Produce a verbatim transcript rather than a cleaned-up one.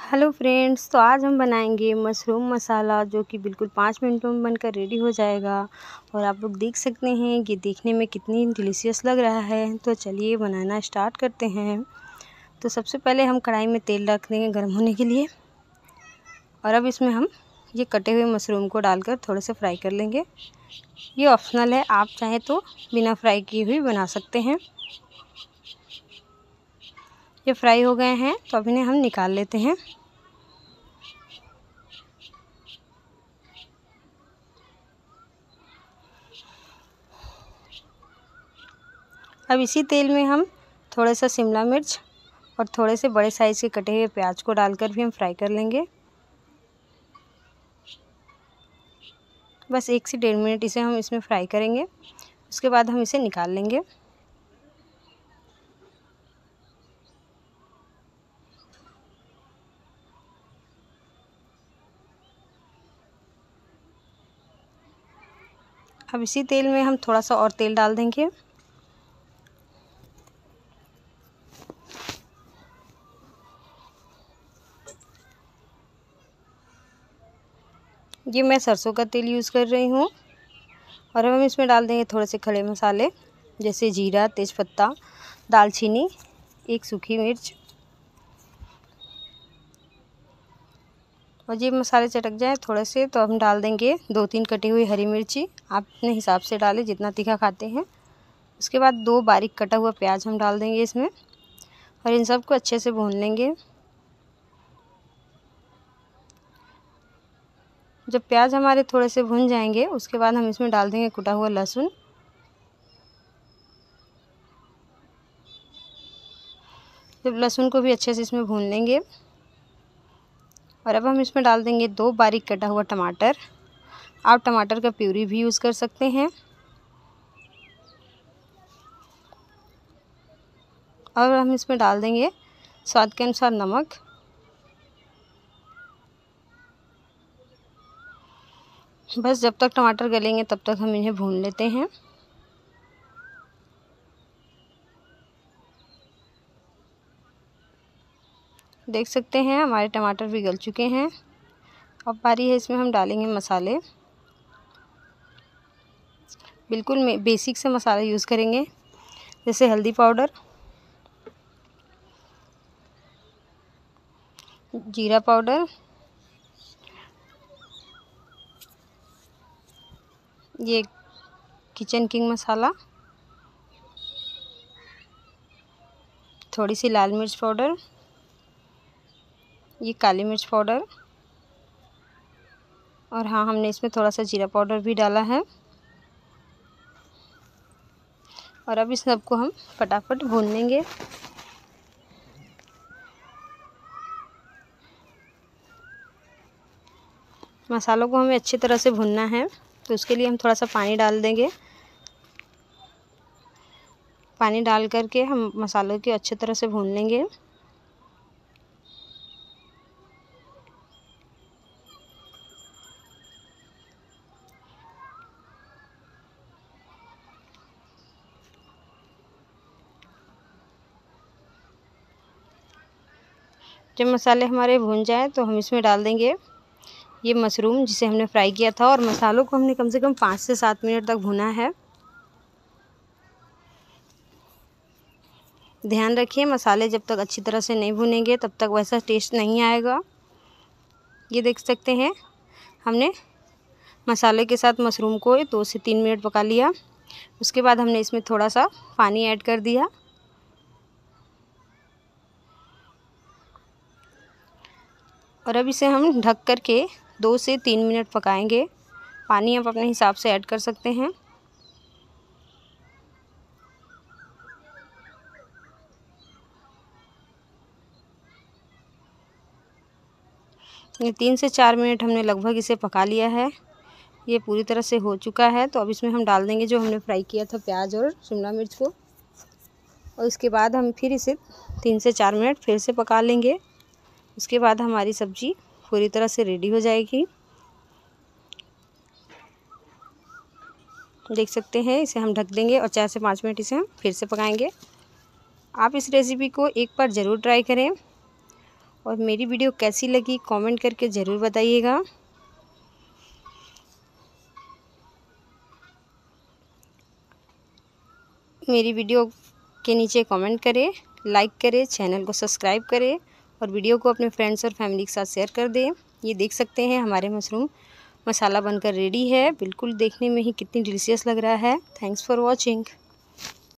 Hello friends, तो आज हम बनाएंगे मशरूम मसाला जो कि बिल्कुल पाँच मिनटों में बनकर रेडी हो जाएगा। और आप लोग देख सकते हैं कि देखने में कितनी डिलीशियस लग रहा है। तो चलिए बनाना स्टार्ट करते हैं। तो सबसे पहले हम कढ़ाई में तेल रख देंगे गर्म होने के लिए। और अब इसमें हम ये कटे हुए मशरूम को डालकर थोड़े से फ्राई कर लेंगे। ये ऑप्शनल है, आप चाहें तो बिना फ्राई किए भी बना सकते हैं। ये फ्राई हो गए हैं तो अब इन्हें हम निकाल लेते हैं। अब इसी तेल में हम थोड़ा सा शिमला मिर्च और थोड़े से बड़े साइज़ के कटे हुए प्याज को डालकर भी हम फ्राई कर लेंगे। बस एक से डेढ़ मिनट इसे हम इसमें फ्राई करेंगे। उसके बाद हम इसे निकाल लेंगे। अब इसी तेल में हम थोड़ा सा और तेल डाल देंगे। ये मैं सरसों का तेल यूज़ कर रही हूँ। और अब हम इसमें डाल देंगे थोड़े से खड़े मसाले जैसे जीरा, तेज़पत्ता, दालचीनी, एक सूखी मिर्च। और ये मसाले चटक जाए थोड़े से तो हम डाल देंगे दो तीन कटी हुई हरी मिर्ची। आप अपने हिसाब से डालें जितना तीखा खाते हैं। उसके बाद दो बारीक कटा हुआ प्याज हम डाल देंगे इसमें और इन सब को अच्छे से भून लेंगे। जब प्याज हमारे थोड़े से भुन जाएंगे उसके बाद हम इसमें डाल देंगे कुटा हुआ लहसुन। जब लहसुन को भी अच्छे से इसमें भून लेंगे। और अब हम इसमें डाल देंगे दो बारीक कटा हुआ टमाटर। आप टमाटर का प्यूरी भी यूज़ कर सकते हैं। और हम इसमें डाल देंगे स्वाद के अनुसार नमक। बस जब तक टमाटर गलेंगे तब तक हम इन्हें भून लेते हैं। देख सकते हैं हमारे टमाटर भी गल चुके हैं। अब बारी है इसमें हम डालेंगे मसाले। बिल्कुल बेसिक से मसाले यूज़ करेंगे जैसे हल्दी पाउडर, जीरा पाउडर, ये किचन किंग मसाला, थोड़ी सी लाल मिर्च पाउडर, ये काली मिर्च पाउडर। और हाँ, हमने इसमें थोड़ा सा जीरा पाउडर भी डाला है। और अब इस सबको हम फटाफट भून लेंगे। मसालों को हमें अच्छी तरह से भूनना है तो उसके लिए हम थोड़ा सा पानी डाल देंगे। पानी डाल करके हम मसालों को अच्छी तरह से भून लेंगे। जब मसाले हमारे भून जाए तो हम इसमें डाल देंगे ये मशरूम जिसे हमने फ्राई किया था। और मसालों को हमने कम से कम पाँच से सात मिनट तक भुना है। ध्यान रखिए, मसाले जब तक अच्छी तरह से नहीं भुनेंगे तब तक वैसा टेस्ट नहीं आएगा। ये देख सकते हैं हमने मसाले के साथ मशरूम को दो से तीन मिनट पका लिया। उसके बाद हमने इसमें थोड़ा सा पानी ऐड कर दिया। और अब इसे हम ढक कर के दो से तीन मिनट पकाएंगे। पानी आप अपने हिसाब से ऐड कर सकते हैं। ये तीन से चार मिनट हमने लगभग इसे पका लिया है। ये पूरी तरह से हो चुका है। तो अब इसमें हम डाल देंगे जो हमने फ्राई किया था प्याज और शिमला मिर्च को। और इसके बाद हम फिर इसे तीन से चार मिनट फिर से पका लेंगे। उसके बाद हमारी सब्ज़ी पूरी तरह से रेडी हो जाएगी। देख सकते हैं इसे हम ढक देंगे और चार से पाँच मिनट इसे हम फिर से पकाएंगे। आप इस रेसिपी को एक बार ज़रूर ट्राई करें और मेरी वीडियो कैसी लगी कमेंट करके ज़रूर बताइएगा। मेरी वीडियो के नीचे कमेंट करें, लाइक करें, चैनल को सब्सक्राइब करें और वीडियो को अपने फ्रेंड्स और फैमिली के साथ शेयर कर दें। ये देख सकते हैं हमारे मशरूम मसाला बनकर रेडी है। बिल्कुल देखने में ही कितनी डिलीशियस लग रहा है। Thanks for watching.